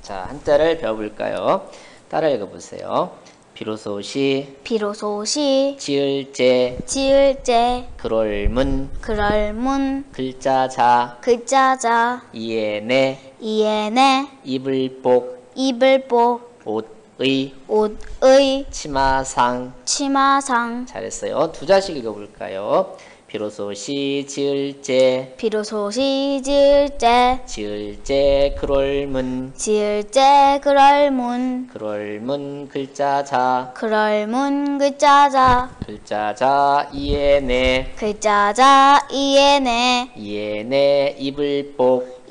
자, 한자를 배워볼까요? 따라 읽어보세요. 비로소시 지을제 그럴문 글자자 이에네 이불복 옷의 치마상 잘했어요. 두 자씩 읽어볼까요? 비로소시 지을제 지을제 그럴문 글자자 글자자 이에네 이불복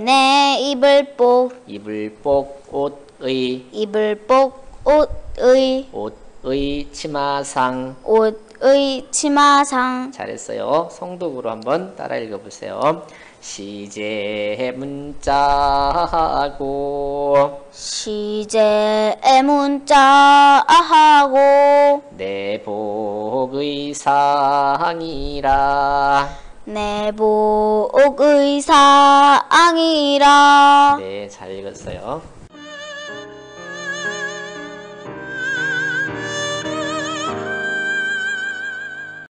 옷의 치마상 잘했어요. 성독으로 한번 따라 읽어보세요. 시제 문자하고 내복의 상이라 네, 잘 읽었어요.